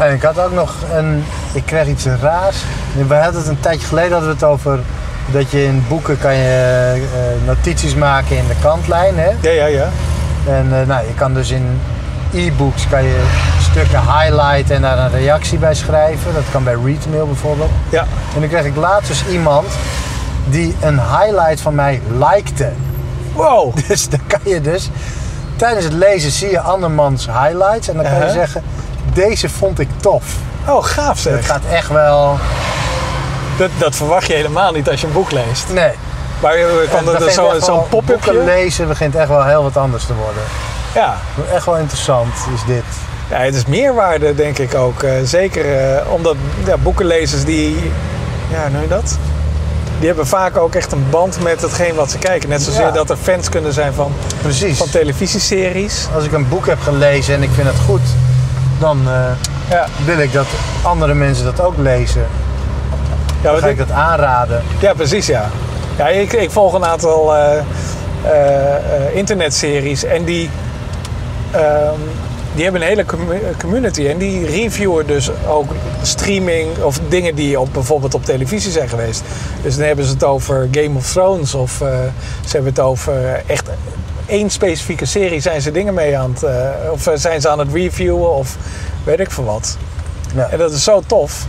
en ik had ook nog ik kreeg iets raars. We hadden het een tijdje geleden hadden we het over dat je in boeken kan je notities maken in de kantlijn, hè? Ja. En je kan dus in e-books kan je stukken highlighten en daar een reactie bij schrijven. Dat kan bij Readmail bijvoorbeeld. Ja. En dan kreeg ik laatst dus iemand die een highlight van mij likte. Wow! Dus dan kan je dus tijdens het lezen zie je andermans highlights en dan kan je zeggen, deze vond ik tof. Oh, gaaf zeg. Het gaat echt wel... Dat verwacht je helemaal niet als je een boek leest. Nee. Maar kan er zo'n pop-upje? Boeken lezen begint echt wel heel wat anders te worden. Ja. Echt wel interessant is dit. Ja, het is meerwaarde denk ik ook. Zeker omdat boekenlezers die... Ja, noem je dat? Die hebben vaak ook echt een band met hetgeen wat ze kijken. Net zozeer dat er fans kunnen zijn van televisieseries. Als ik een boek heb gelezen en ik vind het goed, dan wil ik dat andere mensen dat ook lezen. Ja, dan ga ik dat aanraden. Ja, precies ja. Ja, ik volg een aantal internetseries en die hebben een hele community en die reviewen dus ook streaming of dingen die bijvoorbeeld op televisie zijn geweest. Dus dan hebben ze het over Game of Thrones of ze hebben het over echt één specifieke serie zijn ze dingen mee aan het... of zijn ze aan het reviewen of weet ik veel wat. Ja. En dat is zo tof.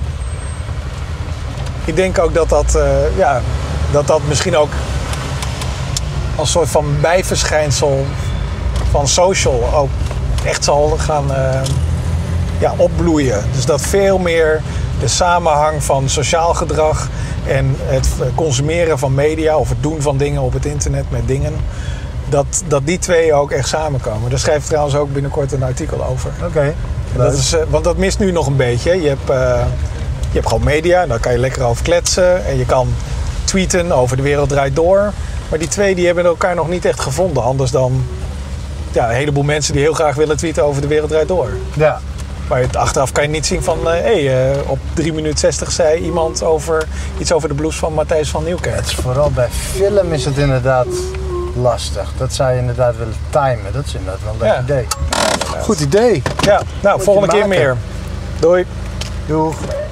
Ik denk ook dat misschien ook als soort van bijverschijnsel van social ook echt zal gaan opbloeien. Dus dat veel meer de samenhang van sociaal gedrag en het consumeren van media of het doen van dingen op het internet met dingen, dat die twee ook echt samenkomen. Daar schrijft trouwens ook binnenkort een artikel over. Oké. Want dat mist nu nog een beetje. Je hebt gewoon media, daar kan je lekker over kletsen en je kan tweeten over de wereld draait door. Maar die twee die hebben elkaar nog niet echt gevonden. Anders dan een heleboel mensen die heel graag willen tweeten over de wereld draait door. Ja. Maar achteraf kan je niet zien van... op 3 minuten 60 zei iemand iets over de blues van Matthijs van Nieuwkerk. Het is vooral bij film is het inderdaad lastig. Dat zou je inderdaad willen timen. Dat is inderdaad wel een leuk idee. Ja, goed idee. Ja, nou, volgende keer meer. Doei. Doeg.